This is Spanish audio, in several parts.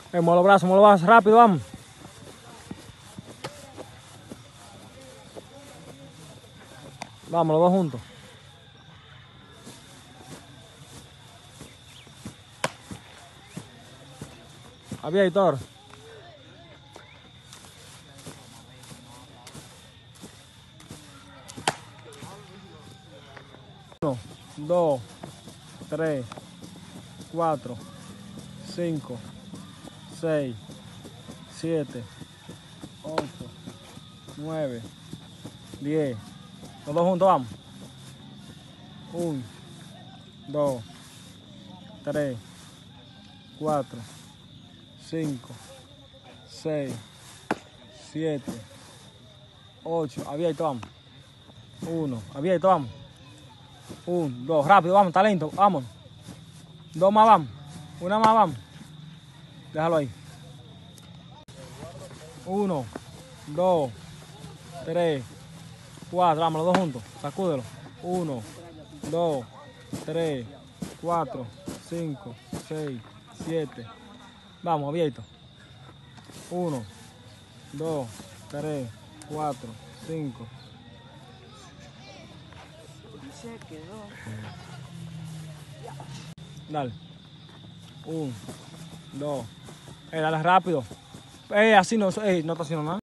Mueve los brazos, rápido, vamos. Vamos, los dos juntos. Abierto ahora. 1, 2, 3, 4, 5, 6, 7, 8, 9, 10. Los dos juntos, vamos. 1, 2, 3, 4, 5, 6, 7, 8. Abierto, vamos. 1, abierto, vamos. 1, 2, rápido, vamos, talento, vamos. 2 más, vamos. 1 más, vamos. Déjalo ahí. 1, 2, 3, 4, vamos, los dos juntos. Sacúdelo. 1, 2, 3, 4, 5, 6, 7. Vamos, abierto. 1, 2, 3, 4, 5. Se quedó. Dale. 1, 2. Dale rápido. Así no, no está haciendo nada.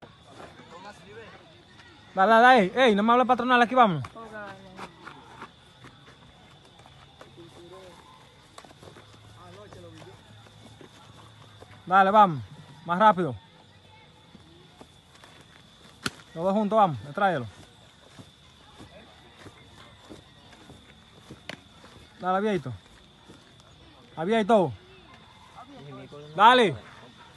Dale, no me hable patronal, aquí vamos. Dale, vamos. Más rápido. Los dos juntos, vamos. Tráelo. Dale, abierto. Abierto. Dale.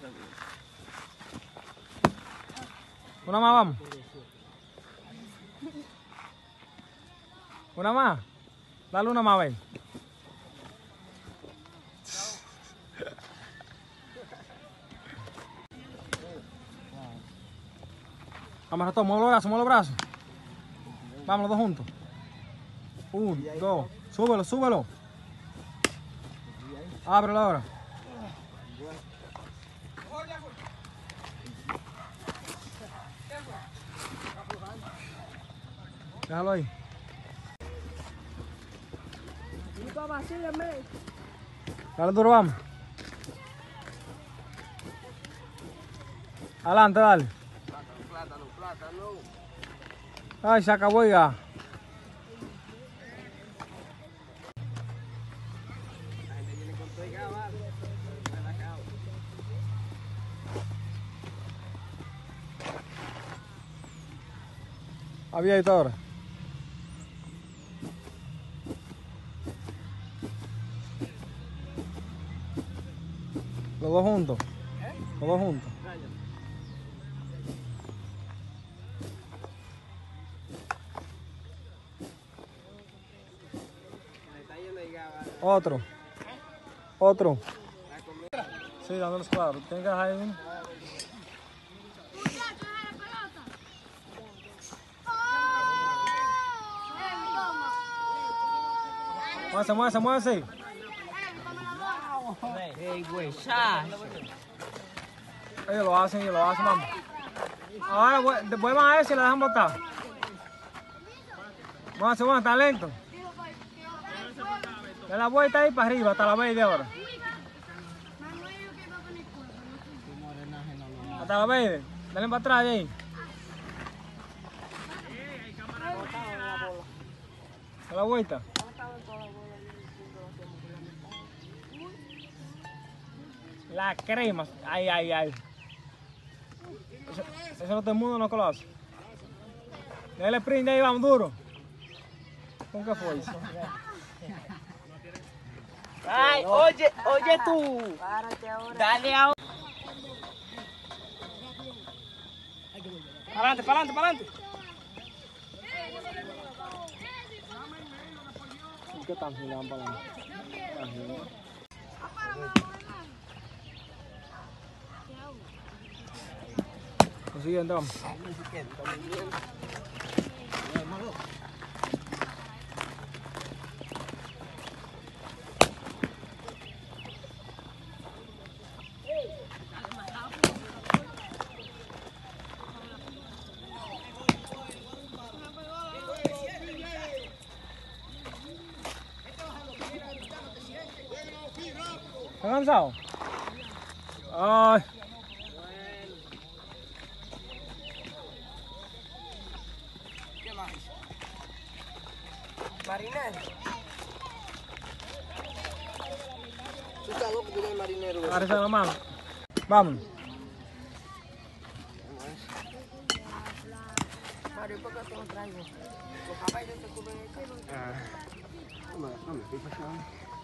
Una más, vamos. Una más. Dale una más, ven. Vamos, ratón, mueve los brazos. Vamos los dos juntos. 1, 2. Súbelo. Ábrelo ahora. Déjalo ahí. Dale duro, vamos. Adelante, dale. Ay, se acabó ya. Abierto ahora. Los dos juntos. Los dos juntos. Otro. Sí, dando los cuadros. Tienes que dejar ahí uno. Muévese. Hey, güey, ya. Ellos lo hacen, vamos. Ahora después van a ver si la dejan botar. Vamos a hacer talento. Da la vuelta ahí para arriba, hasta la verde ahora. Hasta la verde. Dale para atrás de ahí. Da la vuelta. La crema. Ay. Eso no todo el mundo no conoce. Dale sprint de ahí, vamos duro. ¿Con qué fue eso? Ay, oye tú. Dale ahora. Para adelante. ¿Qué tan girando para adelante? Lo siguiente, vamos. ¿Estás cansado? Ay. ¿Qué más? Marinero. Tú estás loco por el marinero. Agárrese la mano. Vámonos. Mario, ¿por qué te lo traigo? Los papás no te cubren el pelo. No me estoy pasando.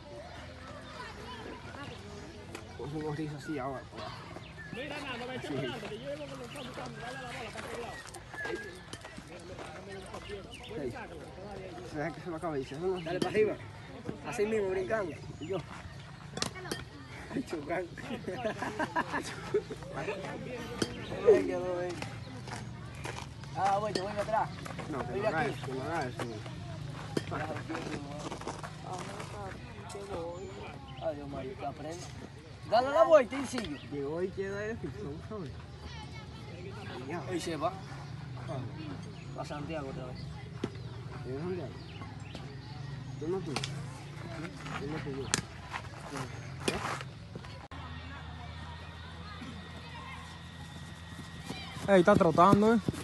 Con unos rizos así ahora. Mira, nada, no me eches para adelante, que yo llevo con los pasos, dale la bola para aquel lado. Se deja que se lo acabe y dice, no, Dale para arriba. Así mismo, brincando. y yo. Chocando. Ah, güey, te voy atrás. No, que Voy no haga aquí. eso, que no haga eso. Ay, Dios mío, que aprende. Dale la vuelta y sigue. Llegó y queda el ficción, ¿sabes? Hoy se va. A Santiago otra vez. ¿De dónde hay? ¿Tú no tú? ¿Tú no tú? Ey, está trotando,